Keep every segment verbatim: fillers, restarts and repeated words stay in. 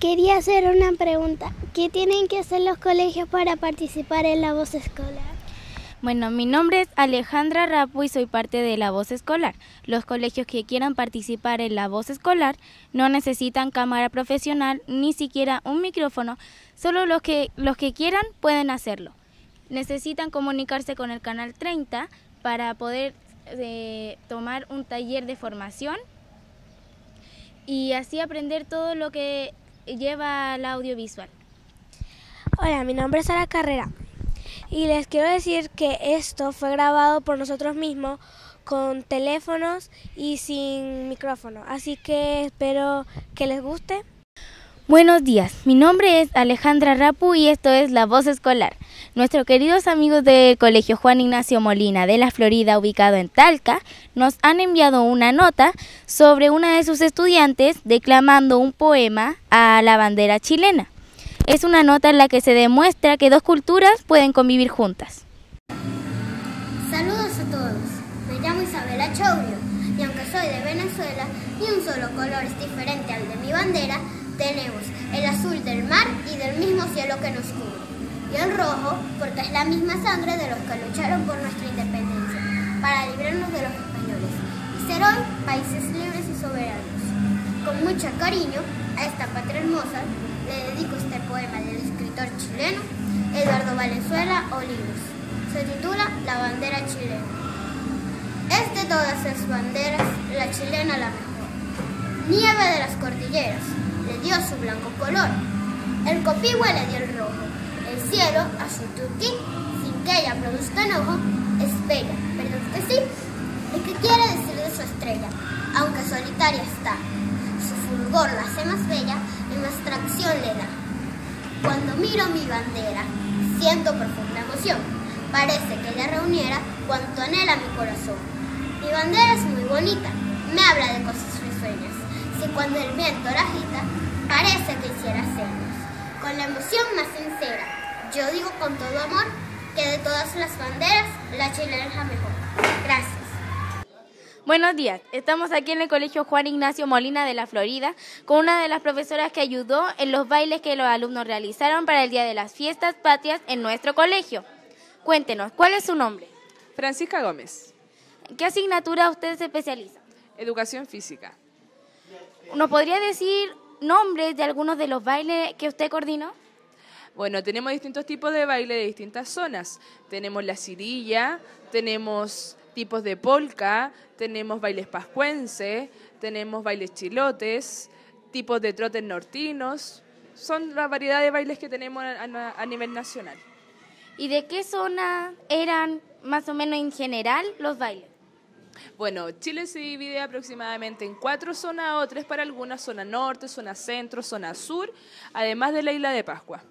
quería hacer una pregunta. ¿Qué tienen que hacer los colegios para participar en la voz escolar? Bueno, mi nombre es Alejandra Rapu y soy parte de la voz escolar. Los colegios que quieran participar en la voz escolar no necesitan cámara profesional ni siquiera un micrófono, solo los que, los que quieran pueden hacerlo. Necesitan comunicarse con el canal treinta para poder eh, tomar un taller de formación y así aprender todo lo que lleva al audiovisual. Hola, mi nombre es Sara Carrera y les quiero decir que esto fue grabado por nosotros mismos con teléfonos y sin micrófono, así que espero que les guste. Buenos días, mi nombre es Alejandra Rapu y esto es La Voz Escolar. Nuestros queridos amigos del Colegio Juan Ignacio Molina de la Florida, ubicado en Talca, nos han enviado una nota sobre una de sus estudiantes declamando un poema a la bandera chilena. Es una nota en la que se demuestra que dos culturas pueden convivir juntas. Saludos a todos, me llamo Isabela Chaurio y aunque soy de Venezuela y un solo color es diferente al de mi bandera, tenemos el azul del mar y del mismo cielo que nos cubre, y el rojo porque es la misma sangre de los que lucharon por nuestra independencia, para librarnos de los españoles, y ser hoy países libres y soberanos. Con mucho cariño a esta patria hermosa, le dedico este poema del escritor chileno Eduardo Valenzuela Olivos. Se titula La bandera chilena. Es de todas las banderas, la chilena la mejor. Nieve de las cordilleras le dio su blanco color, el copihue le dio el rojo, el cielo azul turquí, sin que ella produzca enojo, es bella, ¿verdad que sí? ¿Y qué quiere decir de su estrella? Aunque solitaria está, su fulgor la hace más bella y más tracción le da. Cuando miro mi bandera, siento profunda emoción, parece que ella reuniera cuanto anhela mi corazón. Mi bandera es muy bonita, me habla de cosas risueñas, si cuando el viento la agita, parece que hiciera señas. Con la emoción más sincera, yo digo con todo amor que de todas las banderas, la chilena es la mejor. Gracias. Buenos días, estamos aquí en el Colegio Juan Ignacio Molina de la Florida con una de las profesoras que ayudó en los bailes que los alumnos realizaron para el Día de las Fiestas Patrias en nuestro colegio. Cuéntenos, ¿cuál es su nombre? Francisca Gómez. ¿En qué asignatura usted se especializa? Educación física. ¿Nos podría decir nombres de algunos de los bailes que usted coordinó? Bueno, tenemos distintos tipos de baile de distintas zonas. Tenemos la cirilla, tenemos tipos de polka, tenemos bailes pascuense, tenemos bailes chilotes, tipos de trotes nortinos. Son la variedad de bailes que tenemos a, a, a nivel nacional. ¿Y de qué zona eran más o menos en general los bailes? Bueno, Chile se divide aproximadamente en cuatro zonas o tres para algunas, zona norte, zona centro, zona sur, además de la isla de Pascua.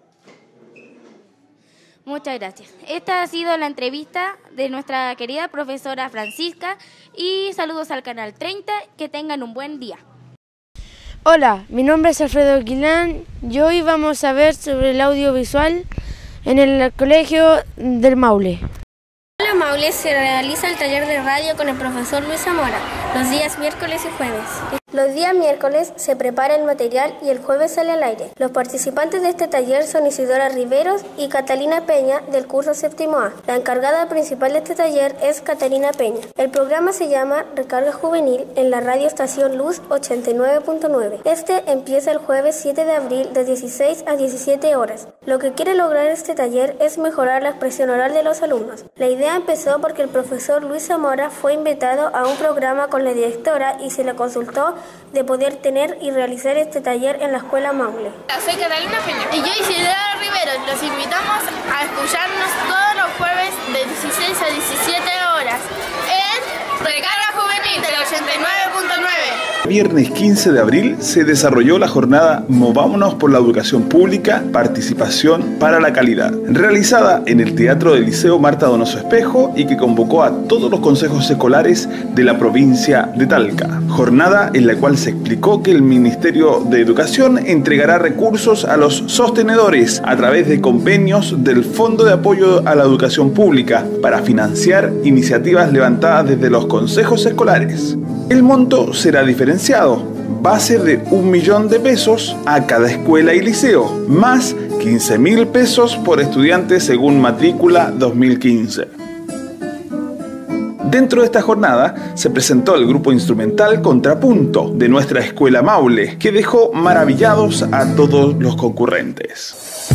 Muchas gracias. Esta ha sido la entrevista de nuestra querida profesora Francisca y saludos al Canal treinta, que tengan un buen día. Hola, mi nombre es Alfredo Aguilán y hoy vamos a ver sobre el audiovisual en el Colegio del Maule. En el Maule se realiza el taller de radio con el profesor Luis Zamora, los días miércoles y jueves. Los días miércoles se prepara el material y el jueves sale al aire. Los participantes de este taller son Isidora Riveros y Catalina Peña del curso séptimo A. La encargada principal de este taller es Catalina Peña. El programa se llama Recarga Juvenil en la radio estación Luz ochenta y nueve punto nueve. Este empieza el jueves siete de abril de dieciséis a diecisiete horas. Lo que quiere lograr este taller es mejorar la expresión oral de los alumnos. La idea empezó porque el profesor Luis Zamora fue invitado a un programa con la directora y se le consultó de poder tener y realizar este taller en la escuela Maule. Soy Catalina Peña y yo Isidora Rivero. Los invitamos a escucharnos todos los jueves de dieciséis a diecisiete horas en Recarga Juvenil del ochenta y nueve punto nueve. Viernes quince de abril se desarrolló la jornada Movámonos por la Educación Pública, Participación para la Calidad, realizada en el Teatro del Liceo Marta Donoso Espejo y que convocó a todos los consejos escolares de la provincia de Talca. Jornada en la cual se explicó que el Ministerio de Educación entregará recursos a los sostenedores a través de convenios del Fondo de Apoyo a la Educación Pública para financiar iniciativas levantadas desde los consejos escolares. El monto será diferenciado, va a ser de un millón de pesos a cada escuela y liceo, más quince mil pesos por estudiante según matrícula dos mil quince. Dentro de esta jornada se presentó el grupo instrumental Contrapunto de nuestra escuela Maule, que dejó maravillados a todos los concurrentes.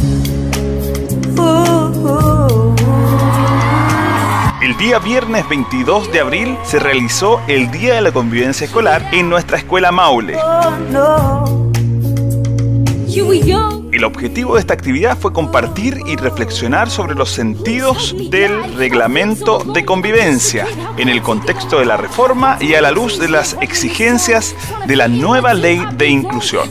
El día viernes veintidós de abril se realizó el Día de la Convivencia Escolar en nuestra escuela Maule. El objetivo de esta actividad fue compartir y reflexionar sobre los sentidos del reglamento de convivencia en el contexto de la reforma y a la luz de las exigencias de la nueva ley de inclusión.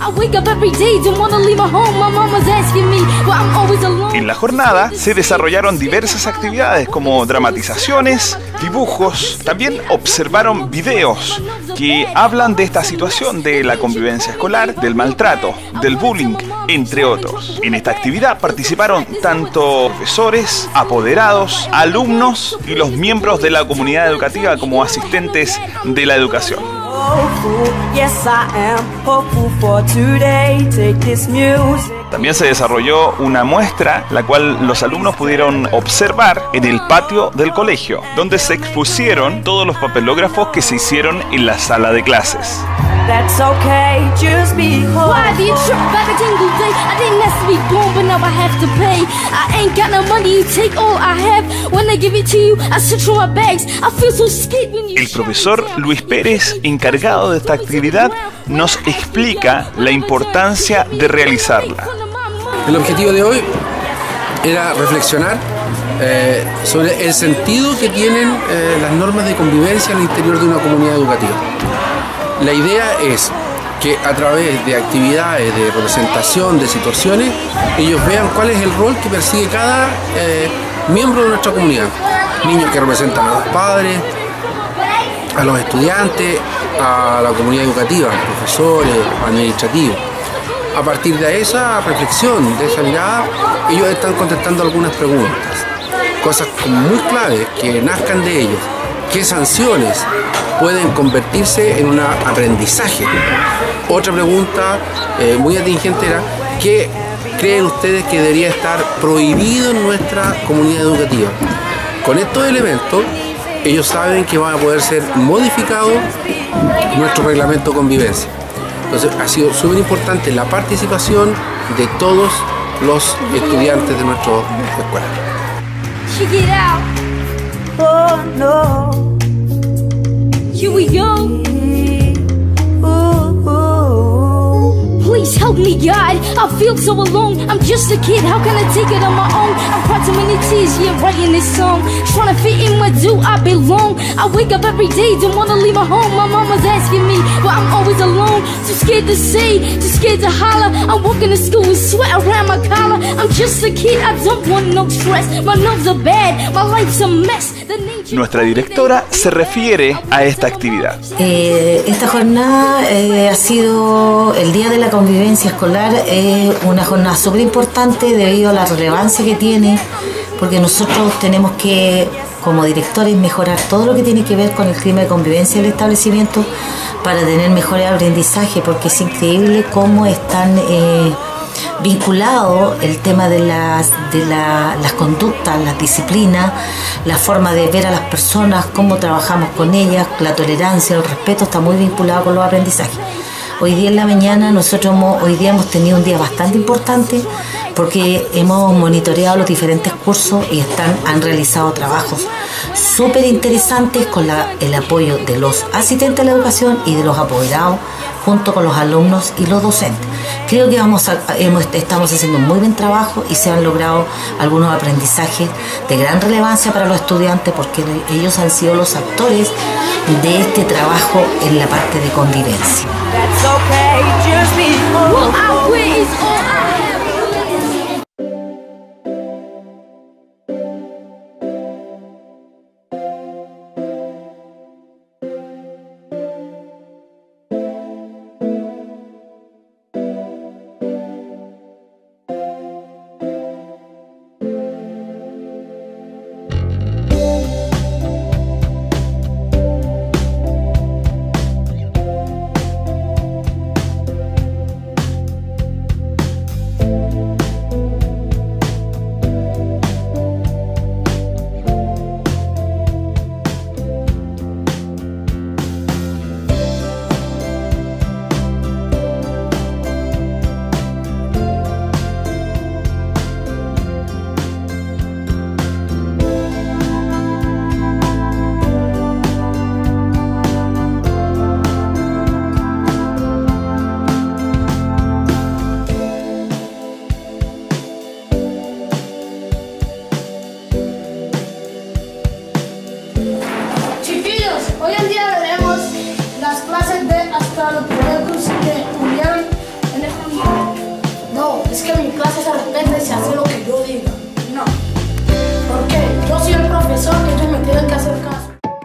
En la jornada se desarrollaron diversas actividades como dramatizaciones, dibujos, también observaron videos que hablan de esta situación de la convivencia escolar, del maltrato, del bullying, entre otros. En esta actividad participaron tanto profesores, apoderados, alumnos y los miembros de la comunidad educativa como asistentes de la educación. También se desarrolló una muestra, la cual los alumnos pudieron observar en el patio del colegio, donde se expusieron todos los papelógrafos que se hicieron en la sala de clases. That's okay, just be home. Why did you trip back a single day? I didn't ask to be born, but now I have to pay. I ain't got no money, you take all I have. When I give it to you, I search for my bags. I feel so scared when you. El profesor Luis Pérez, encargado de esta actividad, nos explica la importancia de realizarla. El objetivo de hoy era reflexionar eh, sobre el sentido que tienen eh, las normas de convivencia al interior de una comunidad educativa. La idea es que a través de actividades de representación de situaciones, ellos vean cuál es el rol que persigue cada eh, miembro de nuestra comunidad. Niños que representan a los padres, a los estudiantes, a la comunidad educativa, profesores, administrativos. A partir de esa reflexión, de esa mirada, ellos están contestando algunas preguntas, cosas muy claves que nazcan de ellos. ¿Qué sanciones pueden convertirse en un aprendizaje? Otra pregunta eh, muy atingente era, ¿qué creen ustedes que debería estar prohibido en nuestra comunidad educativa? Con estos elementos, ellos saben que van a poder ser modificados nuestro reglamento de convivencia. Entonces, ha sido súper importante la participación de todos los estudiantes de nuestra escuela. Oh, no. Here we go. Ooh, ooh. Please help me, God. I feel so alone. I'm just a kid. How can I take it on my own? I'm cried too many tears, yeah, writing this song. Trying to fit in, where do I belong? I wake up every day, don't wanna leave my home. My mama's asking me, but I'm always alone. Too scared to say, too scared to holler. I'm walking to school with sweat around my collar. I'm just a kid, I don't want no stress. My nerves are bad, my life's a mess. Nuestra directora se refiere a esta actividad. Eh, esta jornada eh, ha sido el Día de la Convivencia Escolar, eh, una jornada súper importante debido a la relevancia que tiene, porque nosotros tenemos que, como directores, mejorar todo lo que tiene que ver con el clima de convivencia del establecimiento para tener mejores aprendizajes, porque es increíble cómo están eh, vinculado el tema de las, de la, las conductas, las disciplinas, la forma de ver a las personas, cómo trabajamos con ellas, la tolerancia, el respeto, está muy vinculado con los aprendizajes. Hoy día en la mañana, nosotros hemos, hoy día hemos tenido un día bastante importante porque hemos monitoreado los diferentes cursos y están, han realizado trabajos súper interesantes con la, el apoyo de los asistentes de la educación y de los apoderados, junto con los alumnos y los docentes. Creo que vamos a, hemos, estamos haciendo un muy buen trabajo y se han logrado algunos aprendizajes de gran relevancia para los estudiantes, porque ellos han sido los actores de este trabajo en la parte de convivencia. Hoy en día veremos las clases de hasta los primeros cursos que tuvieron en el colegio. No, es que mi clase se respeta y se hace lo que yo diga. No. ¿Por qué? Yo soy el profesor y ellos me tienen que hacer caso.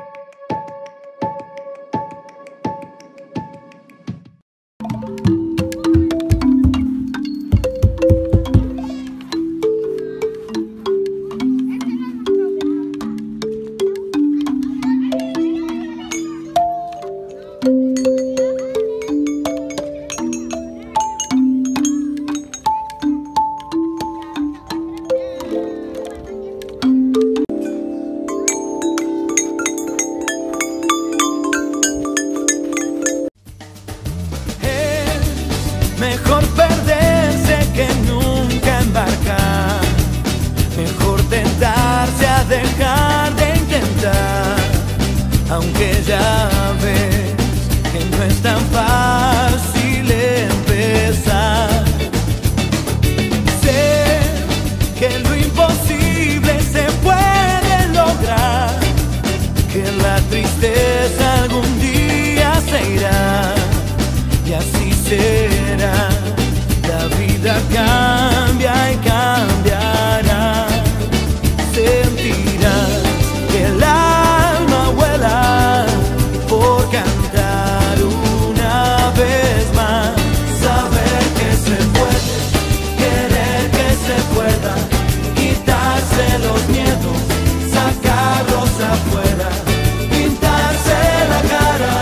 Mejor perderse que nunca embarcar. Mejor tentarse a dejar de intentar. Aunque ya ves que no es tan fácil empezar. Sé que lo imposible se puede lograr. Que la tristeza algún día se irá. Y así será, la vida cambia y cambiará. Sentirás que el alma vuela por cantar una vez más. Saber que se puede, querer que se pueda, quitarse los miedos, sacarlos afuera, pintarse la cara.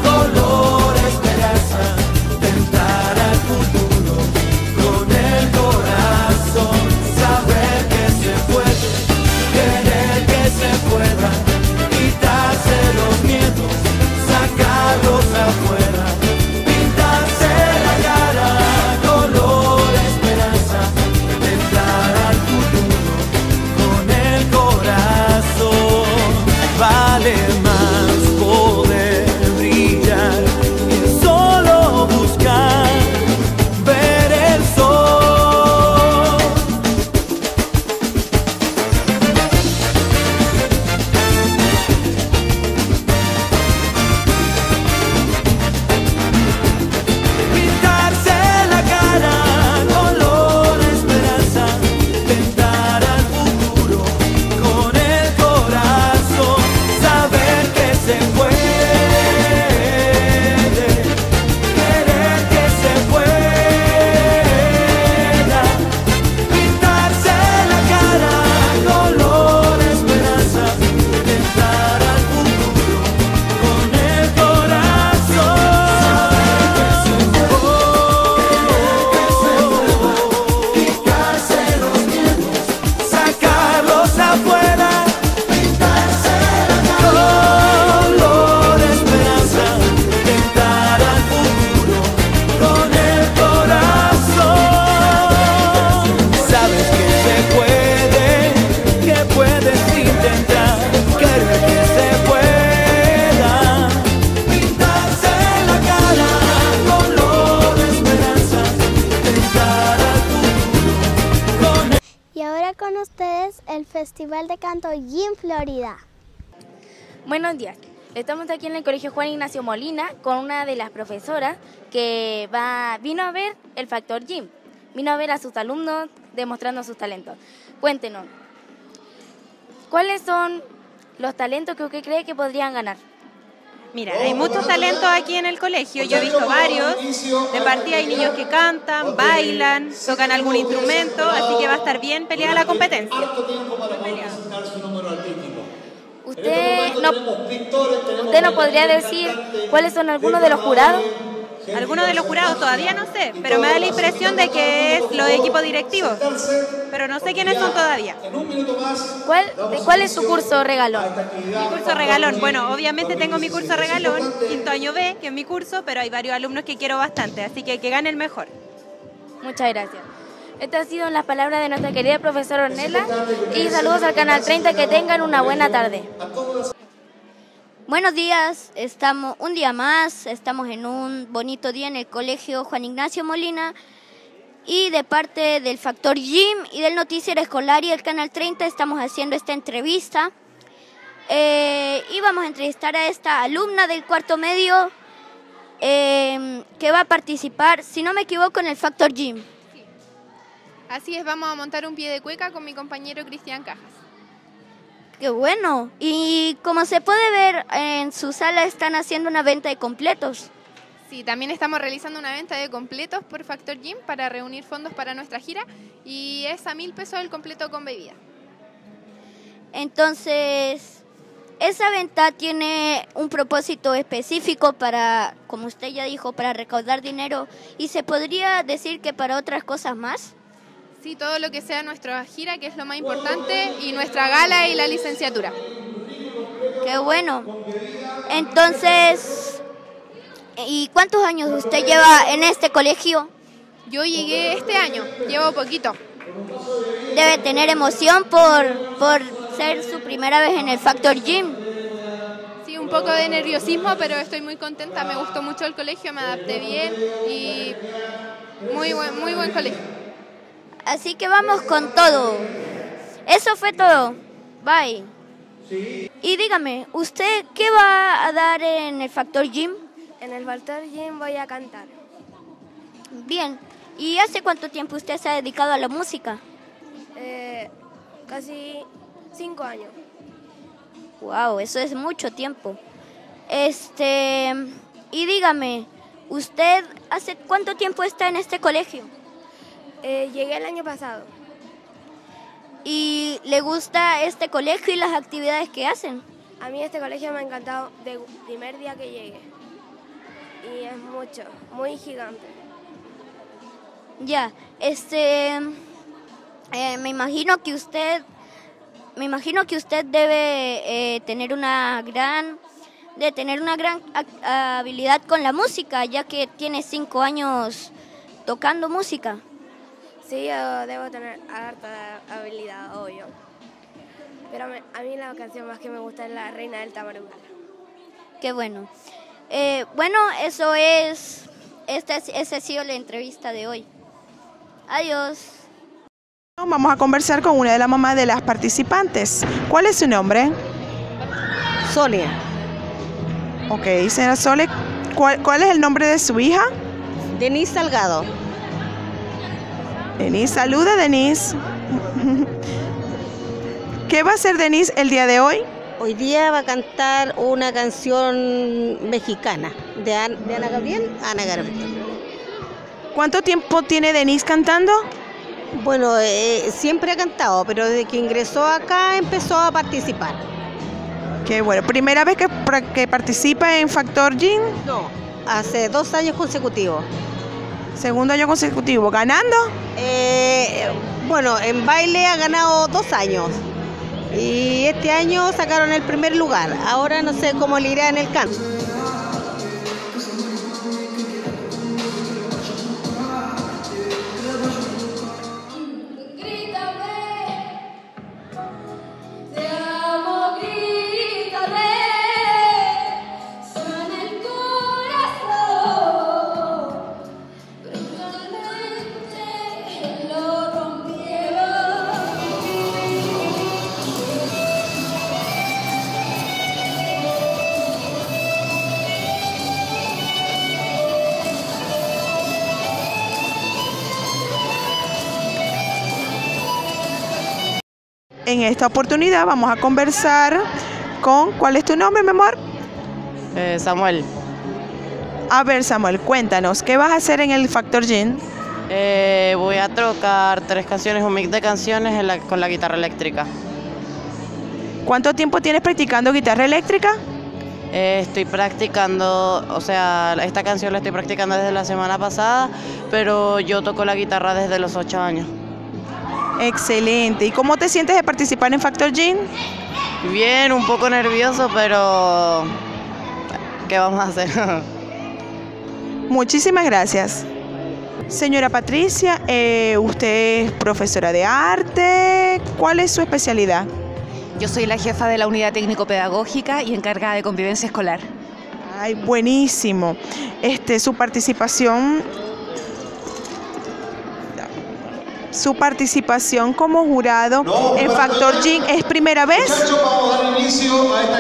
Afuera, pintarse la cara, color esperanza, entrar al futuro con el corazón. Vale más poder brillar que solo buscar ver el sol. Con ustedes el Festival de Canto Jim Florida. Buenos días, estamos aquí en el Colegio Juan Ignacio Molina con una de las profesoras que va, vino a ver el Factor Jim, vino a ver a sus alumnos demostrando sus talentos. Cuéntenos, ¿cuáles son los talentos que usted cree que podrían ganar? Mira, hay muchos talentos aquí en el colegio, yo he visto varios, de partida hay niños que cantan, bailan, tocan algún instrumento, así que va a estar bien peleada la competencia. ¿Usted no, ¿Usted nos podría decir cuáles son algunos de los jurados? Algunos de los jurados todavía no sé, pero me da la impresión de que es los equipos directivos, pero no sé quiénes son todavía. ¿Cuál, de, ¿Cuál es su curso regalón? Mi curso regalón, bueno, obviamente tengo mi curso regalón, quinto año B, que es mi curso, pero hay varios alumnos que quiero bastante, así que el que gane el mejor. Muchas gracias. Estas han sido las palabras de nuestra querida profesora Ornella y saludos al Canal treinta, que tengan una buena tarde. Buenos días, estamos un día más, estamos en un bonito día en el Colegio Juan Ignacio Molina y de parte del Factor Jim y del Noticiero Escolar y el Canal treinta estamos haciendo esta entrevista. eh, íbamos a entrevistar a esta alumna del cuarto medio eh, que va a participar, si no me equivoco, en el Factor Gym. Así es, vamos a montar un pie de cueca con mi compañero Cristian Cajas. ¡Qué bueno! Y como se puede ver, en su sala están haciendo una venta de completos. Sí, también estamos realizando una venta de completos por Factor Gym para reunir fondos para nuestra gira y es a mil pesos el completo con bebida. Entonces, esa venta tiene un propósito específico para, como usted ya dijo, para recaudar dinero y se podría decir que para otras cosas más. Sí, todo lo que sea nuestra gira, que es lo más importante, y nuestra gala y la licenciatura. ¡Qué bueno! Entonces, ¿y cuántos años usted lleva en este colegio? Yo llegué este año, llevo poquito. Debe tener emoción por, por ser su primera vez en el Factor Gym. Sí, un poco de nerviosismo, pero estoy muy contenta, me gustó mucho el colegio, me adapté bien y muy buen, muy buen colegio. Así que vamos con todo. Eso fue todo. Bye. Sí. Y dígame, ¿usted qué va a dar en el Factor Gym? En el Factor Gym voy a cantar. Bien. ¿Y hace cuánto tiempo usted se ha dedicado a la música? Eh, casi cinco años. Wow, eso es mucho tiempo. Este, y dígame, ¿usted hace cuánto tiempo está en este colegio? Eh, llegué el año pasado. ¿Y le gusta este colegio y las actividades que hacen? A mí este colegio me ha encantado desde el primer día que llegué. Y es mucho, muy gigante. Ya, este, eh, me imagino que usted, me imagino que usted debe eh, tener una gran, de tener una gran habilidad con la música, ya que tiene cinco años tocando música. Sí, yo debo tener harta habilidad, obvio. Pero me, a mí la canción más que me gusta es La Reina del Tamarugala. Qué bueno. Eh, bueno, eso es, esta, esa ha sido la entrevista de hoy. Adiós. Vamos a conversar con una de las mamás de las participantes. ¿Cuál es su nombre? Sonia. Ok, señora Sole, ¿cuál, cuál es el nombre de su hija? Denise Salgado. Denise, saluda Denise. ¿Qué va a hacer Denise el día de hoy? Hoy día va a cantar una canción mexicana de, Ana, de Ana Gabriel. Ana Gabriel. ¿Cuánto tiempo tiene Denise cantando? Bueno, eh, siempre ha cantado, pero desde que ingresó acá empezó a participar. Qué bueno. ¿Primera vez que, que participa en Factor Gym? No, hace dos años consecutivos. Segundo año consecutivo, ¿ganando? Eh, bueno, en baile ha ganado dos años y este año sacaron el primer lugar. Ahora no sé cómo le irá en el canto. En esta oportunidad vamos a conversar con... ¿Cuál es tu nombre, mi amor? Eh, Samuel. A ver, Samuel, cuéntanos, ¿qué vas a hacer en el Factor Gym? Eh, voy a tocar tres canciones, un mix de canciones en la, con la guitarra eléctrica. ¿Cuánto tiempo tienes practicando guitarra eléctrica? Eh, estoy practicando, o sea, esta canción la estoy practicando desde la semana pasada, pero yo toco la guitarra desde los ocho años. Excelente. ¿Y cómo te sientes de participar en Factor Gym? Bien, un poco nervioso, pero ¿qué vamos a hacer? Muchísimas gracias. Señora Patricia, eh, usted es profesora de arte. ¿Cuál es su especialidad? Yo soy la jefa de la unidad técnico-pedagógica y encargada de convivencia escolar. Ay, buenísimo. Este, su participación... Su participación como jurado no, en Factor Gym es primera vez. Muchachos, vamos a dar inicio a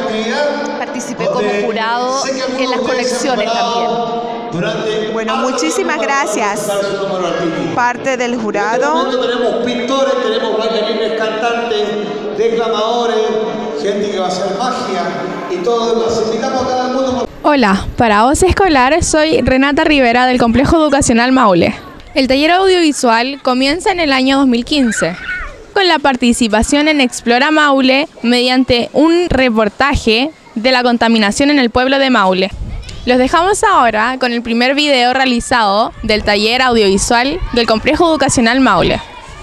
participé como jurado en las colecciones también. Bueno, muchísimas gracias. Parte del jurado. Tenemos pintores, tenemos bailarines, cantantes, declamadores, gente que va a hacer magia y todo demás. Invitamos a cada uno. Hola, para Voz Escolar soy Renata Rivera del Complejo Educacional Maule. El taller audiovisual comienza en el año dos mil quince, con la participación en Explora Maule mediante un reportaje de la contaminación en el pueblo de Maule. Los dejamos ahora con el primer video realizado del taller audiovisual del Complejo Educacional Maule.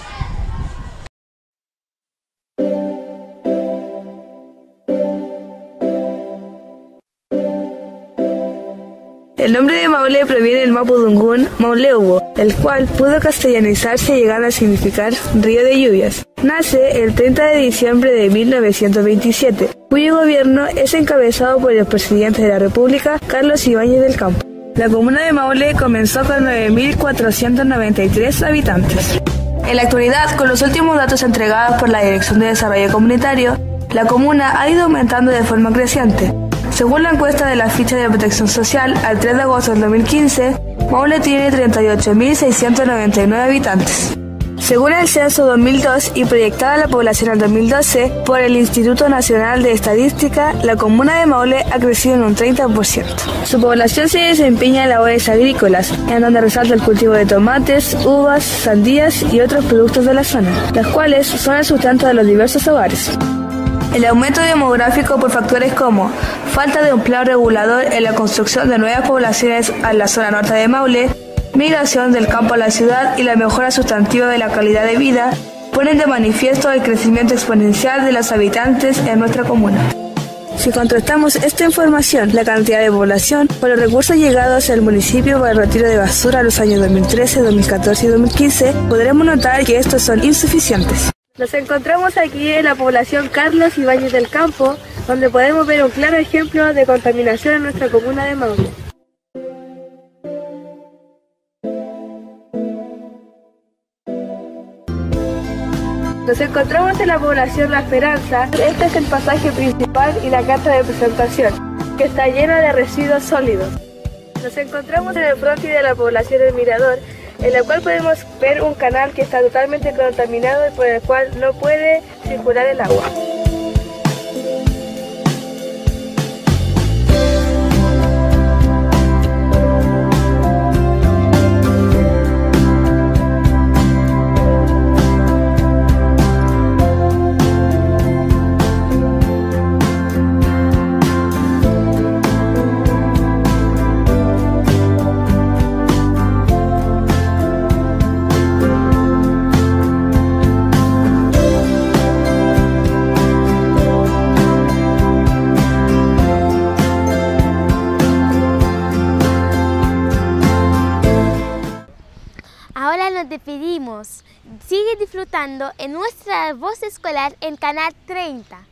El nombre de Maule proviene del mapudungún Mauleubo, el cual pudo castellanizarse llegando a significar río de lluvias. Nace el treinta de diciembre de mil novecientos veintisiete, cuyo gobierno es encabezado por el presidente de la República, Carlos Ibáñez del Campo. La comuna de Maule comenzó con nueve mil cuatrocientos noventa y tres habitantes. En la actualidad, con los últimos datos entregados por la Dirección de Desarrollo Comunitario, la comuna ha ido aumentando de forma creciente. Según la encuesta de la ficha de protección social, al tres de agosto del dos mil quince, Maule tiene treinta y ocho mil seiscientos noventa y nueve habitantes. Según el censo dos mil dos y proyectada la población al dos mil doce por el Instituto Nacional de Estadística, la comuna de Maule ha crecido en un treinta por ciento. Su población se desempeña en labores agrícolas, en donde resalta el cultivo de tomates, uvas, sandías y otros productos de la zona, las cuales son el sustento de los diversos hogares. El aumento demográfico por factores como falta de un plan regulador en la construcción de nuevas poblaciones en la zona norte de Maule, migración del campo a la ciudad y la mejora sustantiva de la calidad de vida ponen de manifiesto el crecimiento exponencial de los habitantes en nuestra comuna. Si contrastamos esta información, la cantidad de población, con los recursos llegados al municipio para el retiro de basura en los años dos mil trece, dos mil catorce y dos mil quince, podremos notar que estos son insuficientes. Nos encontramos aquí en la población Carlos Ibáñez del Campo, donde podemos ver un claro ejemplo de contaminación en nuestra comuna de Maule. Nos encontramos en la población La Esperanza. Este es el pasaje principal y la carta de presentación, que está llena de residuos sólidos. Nos encontramos en el frontis de la población El Mirador, en la cual podemos ver un canal que está totalmente contaminado y por el cual no puede circular el agua. Ahora nos despedimos. Sigue disfrutando en nuestra Voz Escolar en Canal treinta.